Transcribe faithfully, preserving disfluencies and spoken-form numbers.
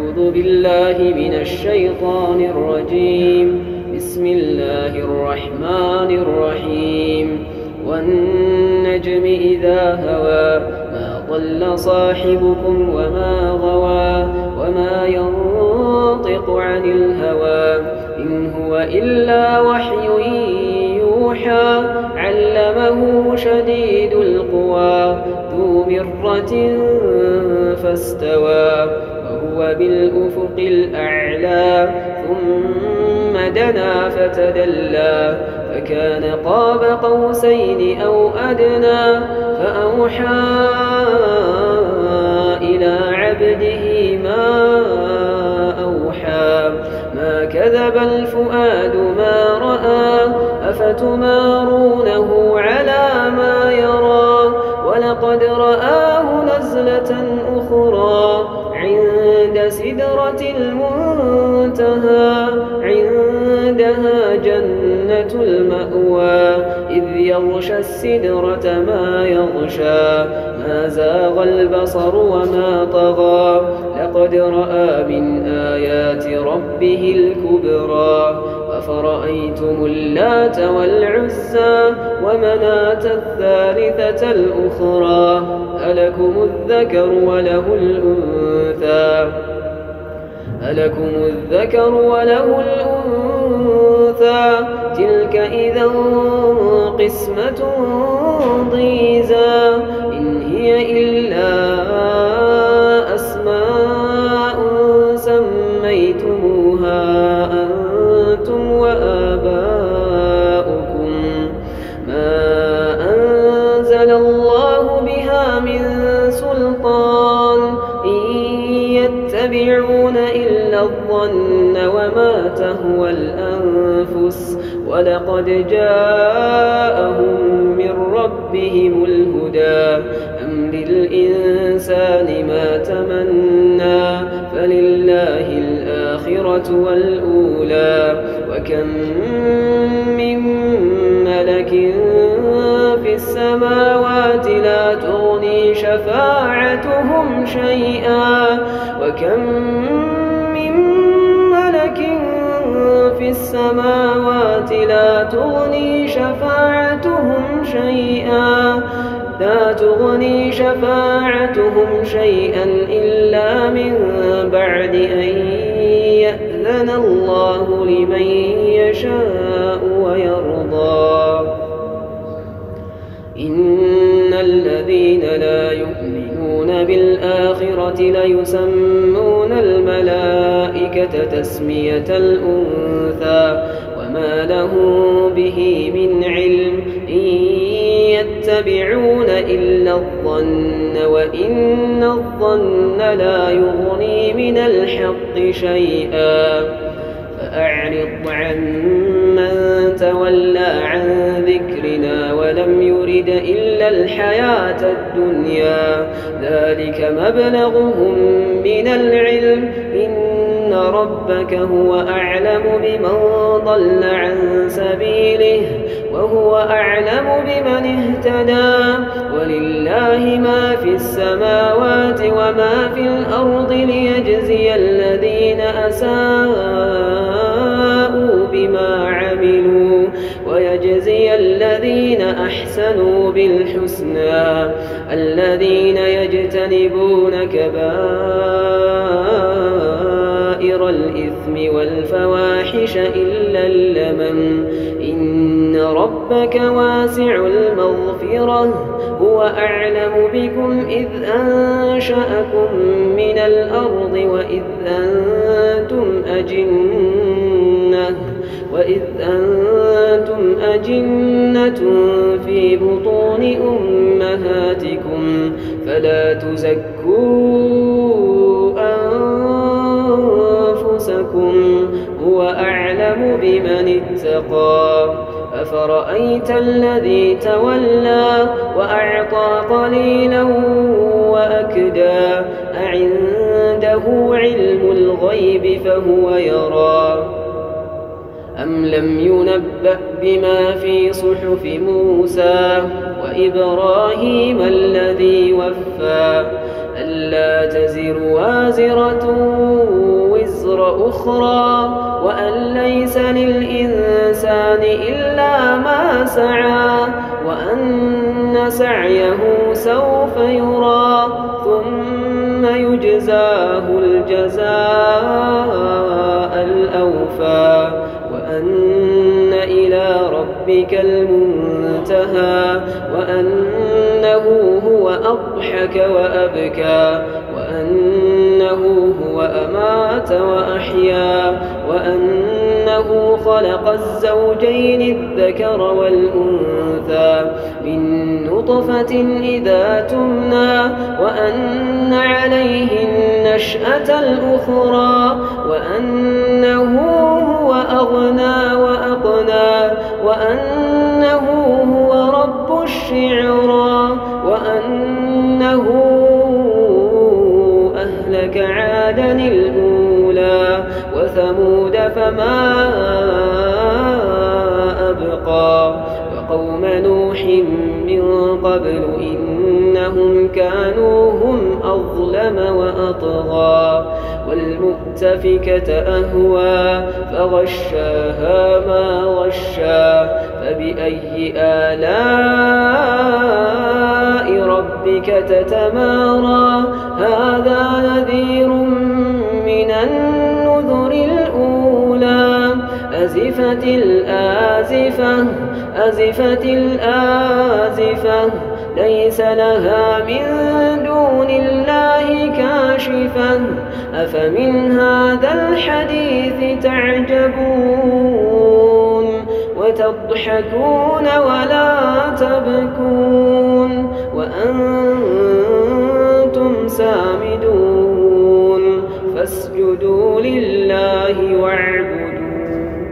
أعوذ بالله من الشيطان الرجيم. بسم الله الرحمن الرحيم. والنجم إذا هوى ما ضل صاحبكم وما غوى وما ينطق عن الهوى إن هو إلا وحي يوحى علمه شديد القوى ذو مرة فاستوى وهو بالأفق الأعلى ثم دنا فتدلى فكان قاب قوسين أو أدنى فأوحى إلى عبده ما أوحى ما كذب الفؤاد ما رأى أفتمارونه على ما يرى ولقد رآه نزلة أخرى عند سدرة المنتهى عندها جنة المأوى إذ يغشى السدرة ما يغشى ما زاغ البصر وما طغى لقد رأى من آيات ربه الكبرى أفرأيتم اللات والعزى ومناة الثالثة الأخرى ألكم الذكر وله الأنثى ألكم الذكر وله الأنثى تلك إذا قسمة ضيزى إن هي إلا أسماء سميتموها أنتم وآباؤكم ما أنزل الله بها من سلطان إن يتبعون إلا الظن وما تهوى الأنفس ولقد جاءهم من ربهم الهدى أم للإنسان ما تمنى فلله الآخرة والأولى وكم من ملك في السماوات لا تغني شفاعتهم شيئا وكم من ملك في السماوات لا تغني شفاعتهم شيئا لا تغني شفاعتهم شيئا إلا من بعد أن يأذن الله لمن يشاء ويرضى إن الذين لا يؤمنون بالآخرة ليسمون الملائكة تسمية الأنثى وما لهم به من علم إن يتبعون إلا الظن وإن الظن لا يغني من الحق شيئا فأعرض عن من تولى عن ذكرنا ولم يرد إلا الحياة الدنيا ذلك مبلغهم من العلم إن ربك هو أعلم بمن ضل عن سبيله وهو أعلم بمن اهتدى ولله ما في السماوات وما في الأرض ليجزي الذين أساءوا بما عملوا ويجزي الذين أحسنوا بالحسنى الذين يجتنبون كبائر الإثم والفواحش إلا اللمم إن ربك واسع المغفرة هو أعلم بكم إذ أنشأكم من الأرض وإذ أنتم أجنة وإذ أنتم أجنة في بطون أمهاتكم فلا تزكوا أنفسكم هو أعلم بمن اتقى أفرأيت الذي تولى وأعطى قليلا وأكدى أعنده علم الغيب فهو يرى أم لم ينبأ بما في صحف موسى وإبراهيم الذي وفى ألا تزر وازرة وزر أخرى وأن ليس للإنسان إلا ما سعى وأن سعيه سوف يرى ثم يجزاه الجزاء الأوفى وأن إلى ربك المنتهى وأنه هو أضحك وأبكى وأنه هو أمات وأحيا وأنه خلق الزوجين الذكر والأنثى من نطفة إذا تمنى وأن عليه النشأة الأخرى وأنه هو أغنى وأقنى وأنه هو رب الشعرى وأنه أهلك عادا الأولى وثمود فما أبقى وقوم نوح من قبل إنهم كانوا هم أظلم وأطغى والمؤتفكة أهوى فغشاها ما غشى فبأي آلاء ربك تتمارى هذا نذير من النذر الأولى أزفت الآزفة أزفت الآزفة ليس لها من دون الله كاشفة أفمن هذا الحديث تعجبون وتضحكون ولا تبكون وأنتم سامدون فاسجدوا لله واعبدوا